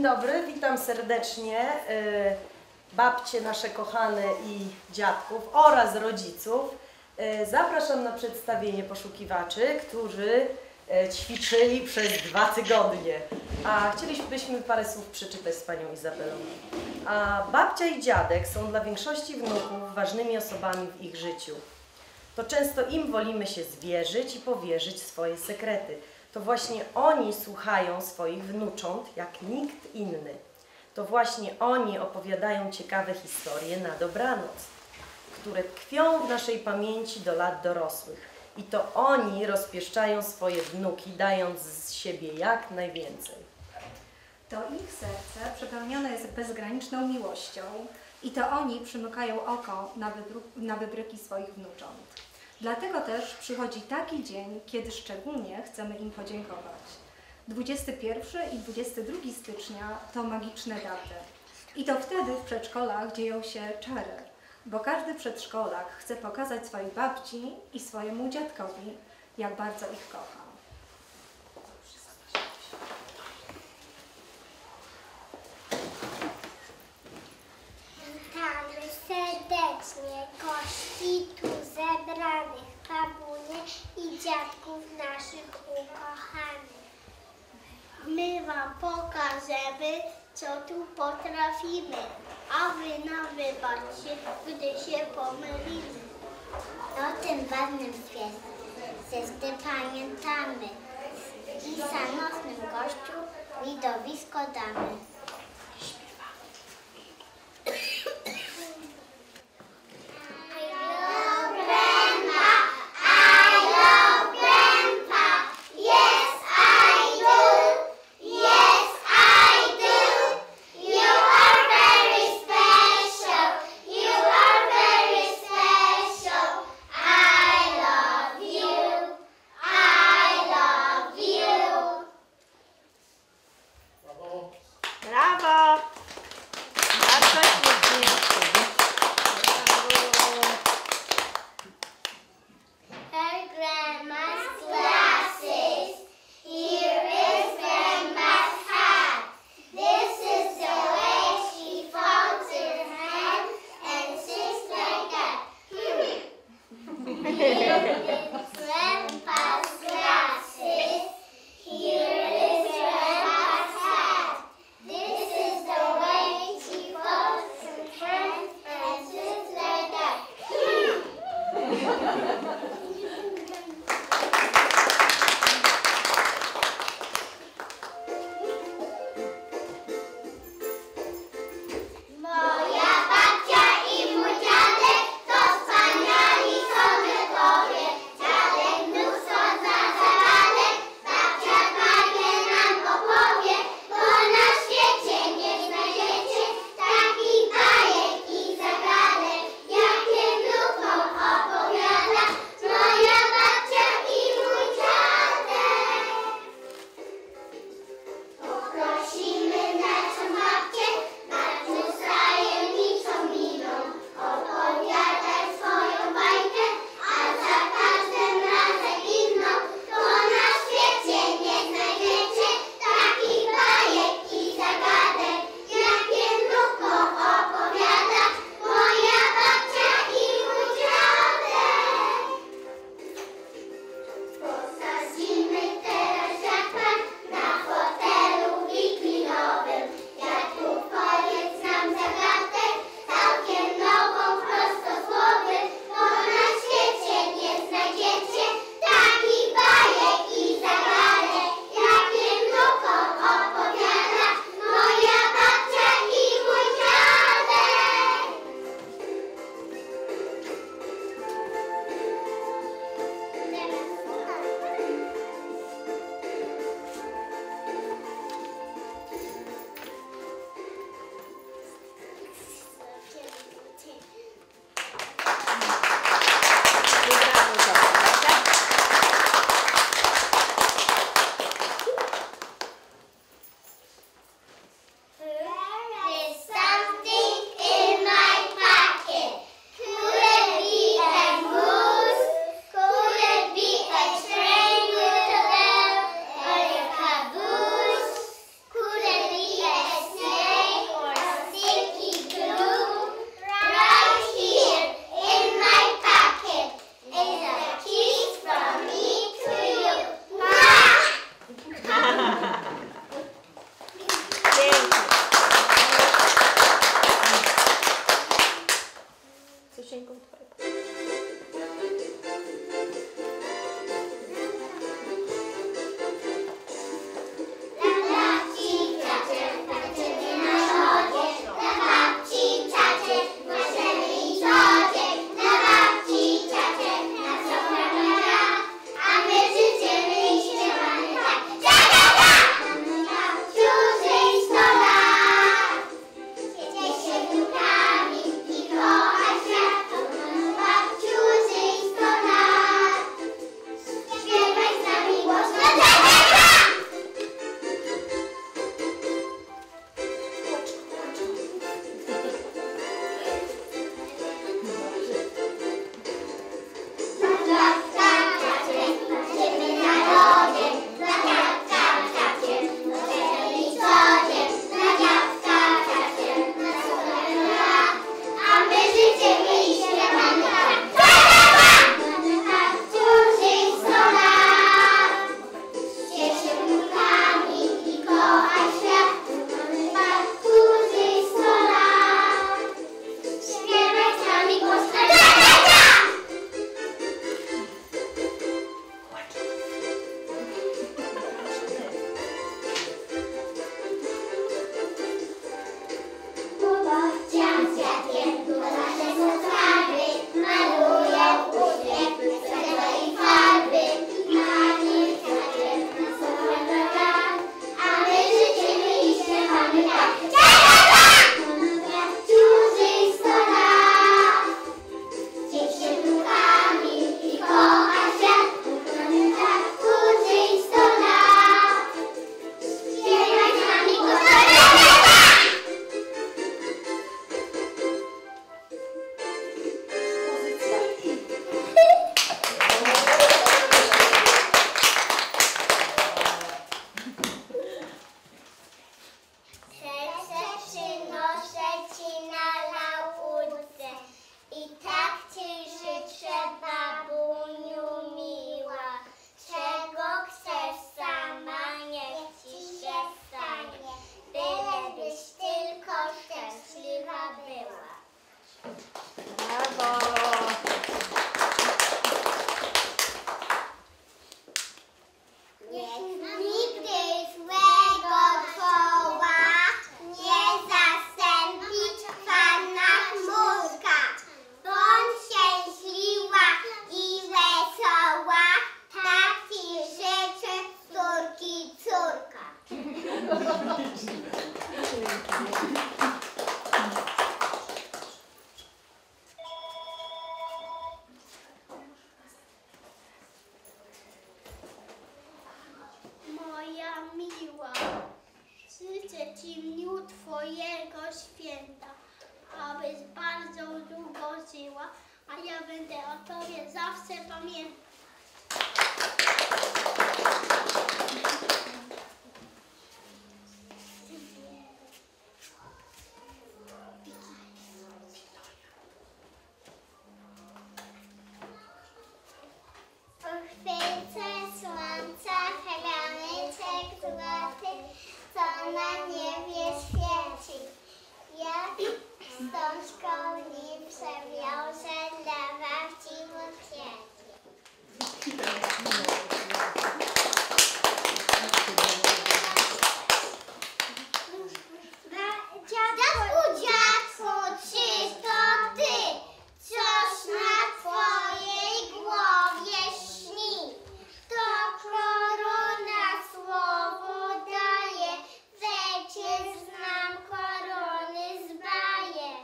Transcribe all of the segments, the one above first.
Dzień dobry, witam serdecznie babcie nasze kochane i dziadków oraz rodziców. Zapraszam na przedstawienie poszukiwaczy, którzy ćwiczyli przez 2 tygodnie. A chcielibyśmy parę słów przeczytać z panią Izabelą. A babcia i dziadek są dla większości wnuków ważnymi osobami w ich życiu. To często im wolimy się zwierzyć i powierzyć swoje sekrety. To właśnie oni słuchają swoich wnucząt jak nikt inny. To właśnie oni opowiadają ciekawe historie na dobranoc, które tkwią w naszej pamięci do lat dorosłych. I to oni rozpieszczają swoje wnuki, dając z siebie jak najwięcej. To ich serce przepełnione jest bezgraniczną miłością i to oni przymykają oko na wybryki swoich wnucząt. Dlatego też przychodzi taki dzień, kiedy szczególnie chcemy im podziękować. 21 i 22 stycznia to magiczne daty. I to wtedy w przedszkolach dzieją się czary, bo każdy przedszkolak chce pokazać swojej babci i swojemu dziadkowi, jak bardzo ich kocha. Witamy serdecznie gości tu zebranych, babunie i dziadków naszych ukochanych. My wam pokażemy, co tu potrafimy, a wy nam wybaczcie, gdy się pomylimy. O tym ważnym święcie pamiętamy i szanownym gościu widowisko damy. długo żyła, a ja będę o tobie zawsze pamiętać. Uchwycę słońca, chromyczek złoty, co na niebie świeci. Jak wstążką nim przewiążę dla babci bukiety. Dziadku, czy to ty? Coś na twojej głowie śni. To korona słowo daje, przecież znam korony z bajek.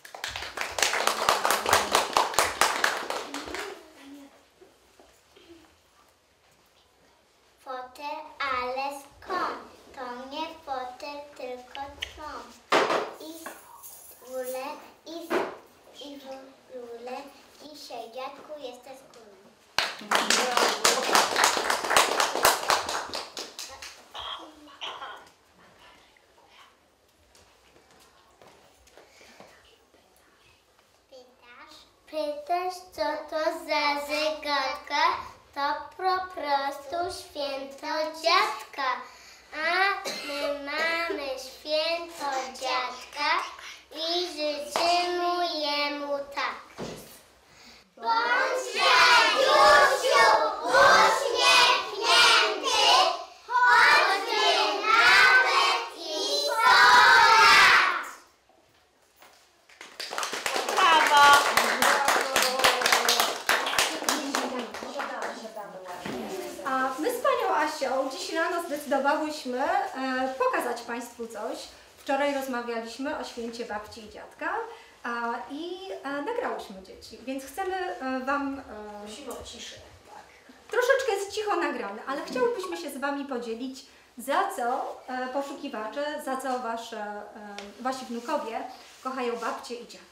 Fotel, ale skąd? To nie fotel, tylko tron. I w rule, i w rule, dzisiaj dziadku jesteś królem. Pytasz, co to za zagadka? To po prostu święto dziadka. A my mamy święto dziadka i życzymy jemu tak. Bądź dziadusiu uśmiechnięty, choćby nawet i 100 lat. Brawo! A my z Panią Asią dziś rano zdecydowałyśmy pokazać Państwu coś. Wczoraj rozmawialiśmy o święcie babci i dziadka i nagrałyśmy dzieci, więc chcemy Wam... Musimy o ciszę. Troszeczkę jest cicho nagrane, ale chciałybyśmy się z Wami podzielić, za co poszukiwacze, za co Wasi wnukowie kochają babcię i dziadków.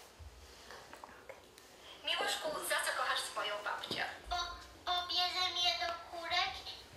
Miłoszku, za co kochasz swoją babcię? Bo bierze mnie do kurek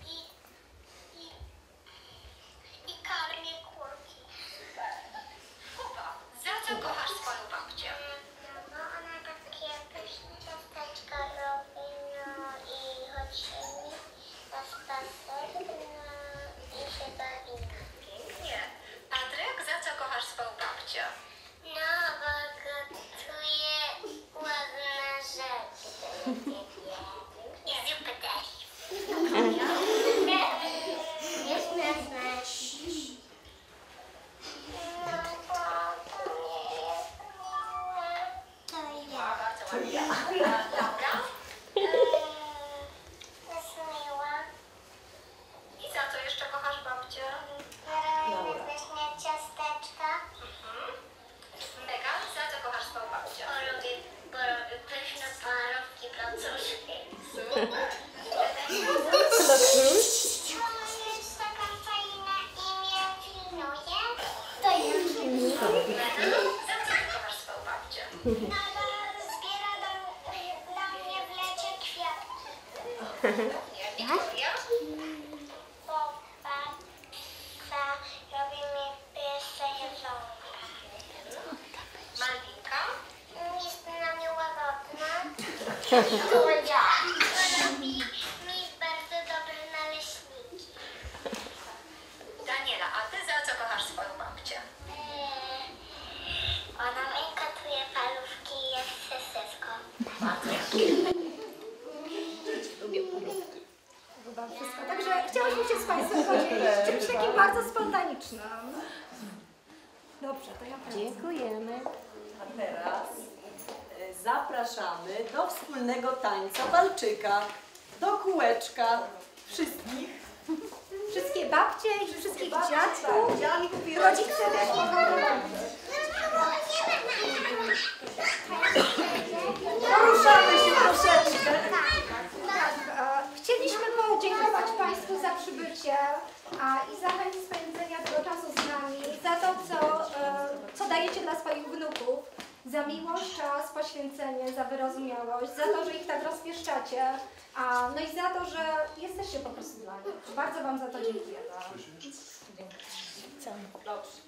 i karmię kurki. Kuba, za co kochasz swoją babcię? No bo ona takie pyszne ciasteczka robi, no i chodzimy na spacer, no i się bawimy. Pięknie. Patryk, za co kochasz swoją babcię? No bo gotuje ładne rzeczy. I zupy też. Jest jasne. No bo to nie jest miłe. To ja. Bardzo ładnie. Laura? Jest miła. I za co jeszcze kochasz babcię? Robimy pyszne ciasteczka. Megan, za co kochasz swoją babcię? Bo robię pyszne parówki placuszki. Ona jest taka fajna i mnie pilnuje. To ja. Megan, za co kochasz swoją babcię? No bo zbiera dla mnie w lecie kwiatki. Nie, Wiktoria? Bo babcia robi mi pyszne jedzonko. Malwinka? Jest na mnie łagodna. Robi mi bardzo dobre naleśniki. Daniela, a ty za co kochasz swoją babcię? Ona mi gotuje parówki i jest seseską. Chyba wszystko. Także chciałyśmy się z Państwem podzielić czymś takim bardzo spontanicznym. Dobrze, to ja prowadzę. Dziękujemy. A teraz zapraszamy do wspólnego tańca walczyka, do kółeczka wszystkich. Wszystkie babcie i wszystkich dziadków, rodzice też mogą dołączyć. Poruszamy się troszeczkę. Chcieliśmy podziękować Państwu za przybycie i za chęć spędzenia tego czasu z nami, za to, co dajecie dla swoich wnuków. za miłość, czas, poświęcenie, za wyrozumiałość, za to, że ich tak rozpieszczacie, no i za to, że jesteście po prostu dla nich. Bardzo Wam za to dziękujemy. Co? Dobrze.